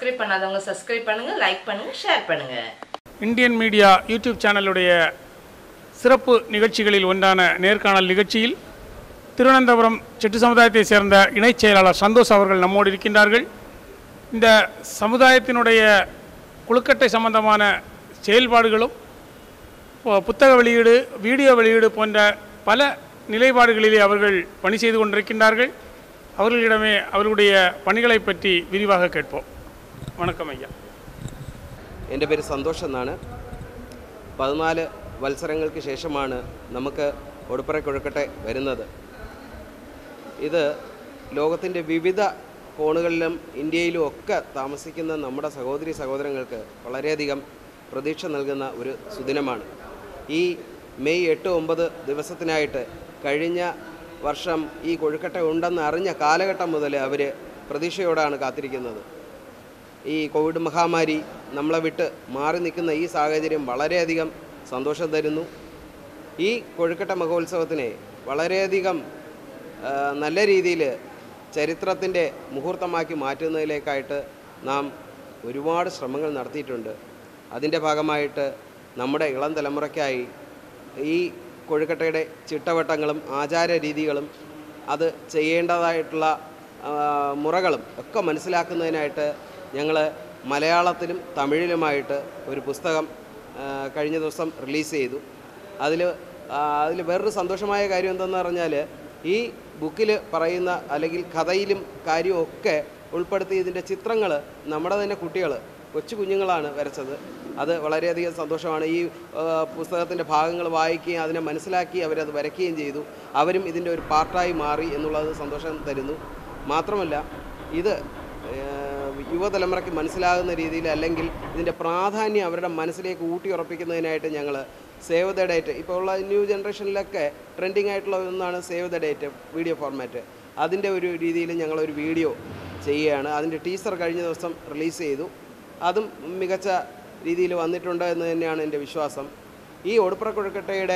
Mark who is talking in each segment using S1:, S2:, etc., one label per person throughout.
S1: Subscribe பண்ணாதவங்க subscribe பண்ணுங்க, like பண்ணுங்க, ஷேர் பண்ணுங்க.
S2: இந்தியன் மீடியா யூடியூப் சேனலுடைய சிறப்பு நிகழ்ச்சிகளில் ஒன்றான நேர்காணல் நிகழ்ச்சியில் திருவனந்தபுரம் செட்டி சமுதாயத்தை சேர்ந்த இணைச் செயலாளர் சந்தோஷ் அவர்கள் நம்மோடு இருக்கின்றார்கள். இந்த சமுதாயத்தினுடைய குழுக்கட்டை சம்பந்தமான செயல்பாடுகளும் புத்தக வெளியீடு, வீடியோ வெளியீடு போன்ற பல நிலைப்பாடுகளிலே அவர்கள் பணி செய்து கொண்டிருக்கின்றார்கள். அவர்களிடமே அவர்களுடைய பணிகளை பற்றி விரிவாக கேட்போம். வணக்கம் ஐயா.
S3: എൻ്റെ പേര് സന്തോഷ് എന്നാണ്. 14 വത്സരങ്ങൾക്ക് ശേഷമാണ് നമുക്ക് ഒടുപ്പറ കൊഴുക്കട്ടെ വരുന്നത്. ഇത് ലോകത്തിൻ്റെ വിവിധ കോണുകളിലും ഇന്ത്യയിലും ഒക്കെ താമസിക്കുന്ന നമ്മുടെ സഹോദരി സഹോദരങ്ങൾക്ക് വളരെയധികം പ്രതീക്ഷ നൽകുന്ന ഒരു സുദിനമാണ്. ഈ മെയ് 8-9 ദിവസത്തിനായിട്ട് കഴിഞ്ഞ വർഷം ഈ കൊഴുക്കട്ട ഉണ്ടെന്ന് അറിഞ്ഞ കാലഘട്ടം മുതൽ അവർ പ്രതീക്ഷയോടാണ് കാത്തിരിക്കുന്നത്. ഈ കോവിഡ് മഹാമാരി നമ്മളെ വിട്ട് മാറി നിൽക്കുന്ന ഈ സാഹചര്യം വളരെയധികം സന്തോഷം തരുന്നു. ഈ കൊഴുക്കട്ട മഹോത്സവത്തിനെ വളരെയധികം നല്ല രീതിയിൽ ചരിത്രത്തിൻ്റെ മുഹൂർത്തമാക്കി മാറ്റുന്നതിലേക്കായിട്ട് നാം ഒരുപാട് ശ്രമങ്ങൾ നടത്തിയിട്ടുണ്ട്. അതിൻ്റെ ഭാഗമായിട്ട് നമ്മുടെ ഇളം തലമുറയ്ക്കായി ഈ കൊഴുക്കട്ടയുടെ ചിട്ടവട്ടങ്ങളും ആചാര രീതികളും അത് ചെയ്യേണ്ടതായിട്ടുള്ള മുറകളും ഒക്കെ മനസ്സിലാക്കുന്നതിനായിട്ട് ഞങ്ങൾ മലയാളത്തിലും തമിഴിലുമായിട്ട് ഒരു പുസ്തകം കഴിഞ്ഞ ദിവസം റിലീസ് ചെയ്തു. അതിൽ വേറൊരു സന്തോഷമായ കാര്യം എന്തെന്ന് പറഞ്ഞാൽ ഈ ബുക്കിൽ പറയുന്ന അല്ലെങ്കിൽ കഥയിലും കാര്യമൊക്കെ ഉൾപ്പെടുത്തി ഇതിൻ്റെ ചിത്രങ്ങൾ നമ്മുടെ തന്നെ കുട്ടികൾ, കൊച്ചു കുഞ്ഞുങ്ങളാണ് വരച്ചത്. അത് വളരെയധികം സന്തോഷമാണ്. ഈ പുസ്തകത്തിൻ്റെ ഭാഗങ്ങൾ വായിക്കുകയും അതിനെ മനസ്സിലാക്കി അവരത് വരയ്ക്കുകയും ചെയ്തു. അവരും ഇതിൻ്റെ ഒരു പാർട്ടായി മാറി എന്നുള്ളത് സന്തോഷം തരുന്നു. മാത്രമല്ല ഇത് യുവതലമുറയ്ക്ക് മനസ്സിലാകുന്ന രീതിയിൽ അല്ലെങ്കിൽ ഇതിൻ്റെ പ്രാധാന്യം അവരുടെ മനസ്സിലേക്ക് ഊട്ടിയുറപ്പിക്കുന്നതിനായിട്ട് ഞങ്ങൾ സേവ് ദ ഡേറ്റ്, ഇപ്പോൾ ഉള്ള ന്യൂ ജനറേഷനിലൊക്കെ ട്രെൻഡിങ് ആയിട്ടുള്ള ഒന്നാണ് save the date video format. അതിൻ്റെ ഒരു രീതിയിൽ ഞങ്ങളൊരു വീഡിയോ ചെയ്യുകയാണ്. അതിൻ്റെ ടീസർ കഴിഞ്ഞ ദിവസം റിലീസ് ചെയ്തു. അതും മികച്ച രീതിയിൽ വന്നിട്ടുണ്ട് എന്ന് തന്നെയാണ് എൻ്റെ വിശ്വാസം. ഈ ഒടുപ്പറ കൊഴുക്കട്ടയുടെ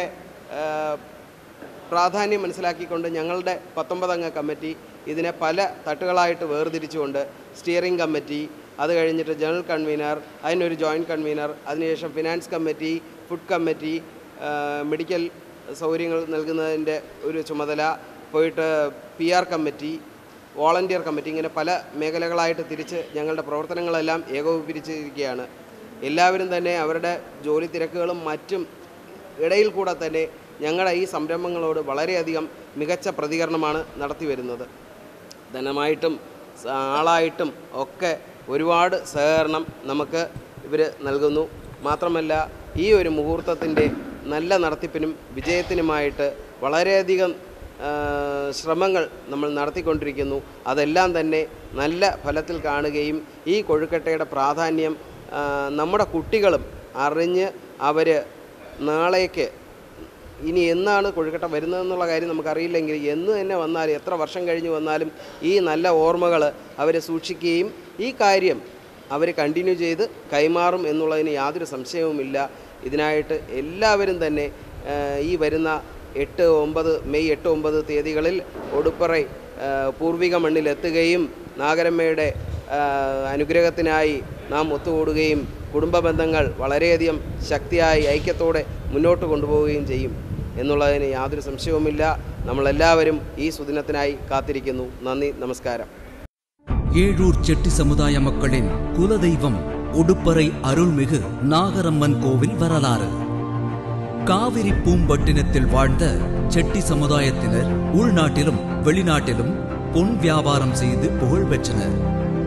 S3: പ്രാധാന്യം മനസ്സിലാക്കിക്കൊണ്ട് ഞങ്ങളുടെ 19 അംഗ കമ്മിറ്റി ഇതിനെ പല തട്ടുകളായിട്ട് വേർതിരിച്ചുകൊണ്ട് സ്റ്റിയറിംഗ് കമ്മിറ്റി, അത് കഴിഞ്ഞിട്ട് ജനറൽ കൺവീനർ, അതിനൊരു ജോയിൻറ്റ് കൺവീനർ, അതിനുശേഷം finance committee, food committee, medical സൗകര്യങ്ങൾ നൽകുന്നതിൻ്റെ ഒരു ചുമതല, പോയിട്ട് PR കമ്മിറ്റി, വോളണ്ടിയർ കമ്മിറ്റി, ഇങ്ങനെ പല മേഖലകളായിട്ട് തിരിച്ച് ഞങ്ങളുടെ പ്രവർത്തനങ്ങളെല്ലാം ഏകോപിപ്പിച്ചിരിക്കുകയാണ്. എല്ലാവരും തന്നെ അവരുടെ ജോലി തിരക്കുകളും മറ്റും ഇടയിൽ കൂടെ തന്നെ ഞങ്ങളുടെ ഈ സംരംഭങ്ങളോട് വളരെയധികം മികച്ച പ്രതികരണമാണ് നടത്തി വരുന്നത്. ധനമായിട്ടും ആളായിട്ടും ഒക്കെ ഒരുപാട് സഹകരണം നമുക്ക് ഇവർ നൽകുന്നു. മാത്രമല്ല ഈ ഒരു മുഹൂർത്തത്തിൻ്റെ നല്ല നടത്തിപ്പിനും വിജയത്തിനുമായിട്ട് വളരെയധികം ശ്രമങ്ങൾ നമ്മൾ നടത്തിക്കൊണ്ടിരിക്കുന്നു. അതെല്ലാം തന്നെ നല്ല ഫലത്തിൽ കാണുകയും ഈ കൊഴുക്കട്ടയുടെ പ്രാധാന്യം നമ്മുടെ കുട്ടികളും അറിഞ്ഞ് അവർ നാളേക്ക് ഇനി എന്നാണ് കൊഴുക്കട്ട വരുന്നതെന്നുള്ള കാര്യം നമുക്കറിയില്ലെങ്കിൽ എന്ന് തന്നെ വന്നാലും എത്ര വർഷം കഴിഞ്ഞ് വന്നാലും ഈ നല്ല ഓർമ്മകൾ അവർ സൂക്ഷിക്കുകയും ഈ കാര്യം അവർ കണ്ടിന്യൂ ചെയ്ത് കൈമാറും എന്നുള്ളതിന് യാതൊരു സംശയവുമില്ല. ഇതിനായിട്ട് എല്ലാവരും തന്നെ ഈ വരുന്ന മെയ് 8-9 തീയതികളിൽ ഒടുപ്പറ പൂർവിക മണ്ണിലെത്തുകയും നാഗരമ്മയുടെ അനുഗ്രഹത്തിനായി നാം ഒത്തുകൂടുകയും കുടുംബ ബന്ധങ്ങൾ വളരെയധികം ശക്തിയായി ഐക്യത്തോടെ മുന്നോട്ട് കൊണ്ടുപോവുകയും ചെയ്യും എന്നുള്ളതിന് യാതൊരു സംശയവുമില്ല. നമ്മളെല്ലാവരും ഈ സുദിനത്തിനായി കാത്തിരിക്കുന്നു. നന്ദി, നമസ്കാരം.
S4: ஏழூர் செட்டி சமுதாய மக்களின் குலதெய்வம் உடுப்பறை அருள்மிகு நாகரம்மன் கோவில் வரலாறு. காவிரி பூம்பட்டினத்தில் வாழ்ந்த செட்டி சமுதாயத்தினர் உள்நாட்டிலும் வெளிநாட்டிலும் பொன் வியாபாரம் செய்து புகழ் பெற்றனர்.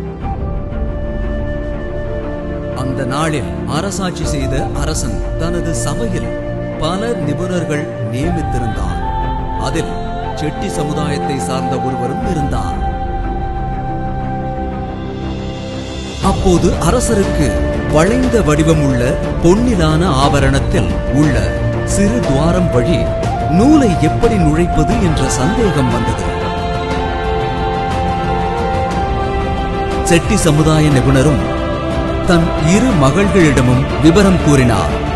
S4: அந்த நாளில் அரசாட்சி செய்த அரசன் தனது சபையில் பல நிபுணர்கள் நியமித்திருந்தார். அதில் செட்டி சமுதாயத்தை சார்ந்த ஒருவரும் இருந்தார். அப்போது அரசருக்கு வளைந்த வடிவம் உள்ள பொன்னிலான ஆபரணத்தில் உள்ள சிறு துவாரம் வழி நூலை எப்படி நுழைப்பது என்ற சந்தேகம் வந்தது. செட்டி சமுதாய நிபுணரும் தன் 2 மகள்களிடமும் விவரம் கூறினார்.